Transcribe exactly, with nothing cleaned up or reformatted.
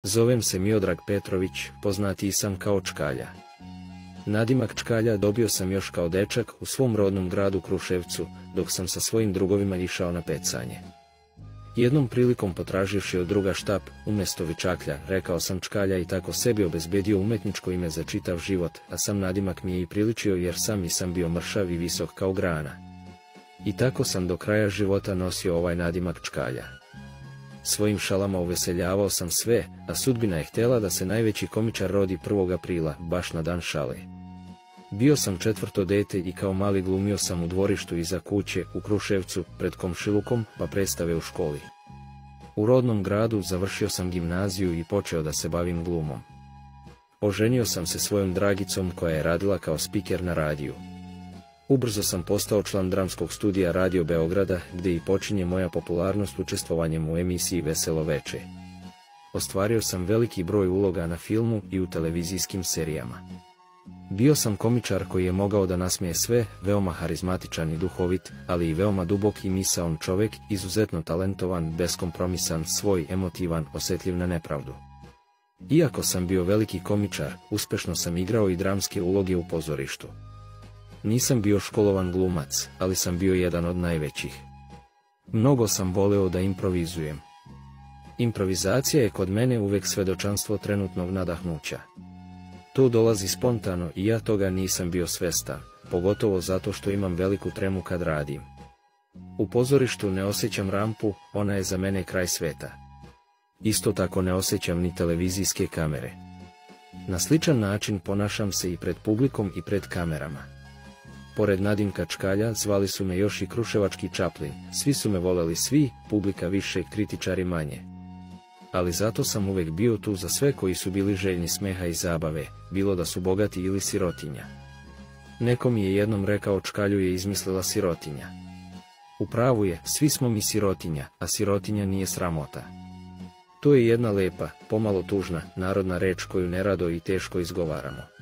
Zovem se Miodrag Petrović, poznatiji sam kao Čkalja. Nadimak Čkalja dobio sam još kao dečak u svom rodnom gradu Kruševcu, dok sam sa svojim drugovima išao na pecanje. Jednom prilikom potraživši od druga štap, umjesto Vičaklja, rekao sam Čkalja i tako sebi obezbedio umetničko ime za čitav život, a sam nadimak mi je i priličio jer sam i sam bio mršav i visok kao grana. I tako sam do kraja života nosio ovaj nadimak Čkalja. Svojim šalama uveseljavao sam sve, a sudbina je htjela da se najveći komičar rodi prvog aprila, baš na dan šale. Bio sam četvrto dete i kao mali glumio sam u dvorištu iza kuće, u Kruševcu, pred komšilukom, pa predstave u školi. U rodnom gradu završio sam gimnaziju i počeo da se bavim glumom. Oženio sam se svojom dragicom koja je radila kao spiker na radiju. Ubrzo sam postao član dramskog studija Radio Beograda, gdje i počinje moja popularnost učestvovanjem u emisiji Veselo veče. Ostvario sam veliki broj uloga na filmu i u televizijskim serijama. Bio sam komičar koji je mogao da nasmije sve, veoma harizmatičan i duhovit, ali i veoma dubok i misaon čovjek, izuzetno talentovan, beskompromisan, svoj, emotivan, osjetljiv na nepravdu. Iako sam bio veliki komičar, uspešno sam igrao i dramske uloge u pozorištu. Nisam bio školovan glumac, ali sam bio jedan od najvećih. Mnogo sam voleo da improvizujem. Improvizacija je kod mene uvek svedočanstvo trenutnog nadahnuća. To dolazi spontano i ja toga nisam bio svestan, pogotovo zato što imam veliku tremu kad radim. U pozorištu ne osjećam rampu, ona je za mene kraj sveta. Isto tako ne osjećam ni televizijske kamere. Na sličan način ponašam se i pred publikom i pred kamerama. Pored Nadimka Čkalja zvali su me još i Kruševački Čaplin, svi su me voleli svi, publika više, kritičari manje. Ali zato sam uvek bio tu za sve koji su bili željni smeha i zabave, bilo da su bogati ili sirotinja. Neko mi je jednom rekao Čkalju je izmislila sirotinja. U pravu je, svi smo mi sirotinja, a sirotinja nije sramota. To je jedna lepa, pomalo tužna, narodna reč koju nerado i teško izgovaramo.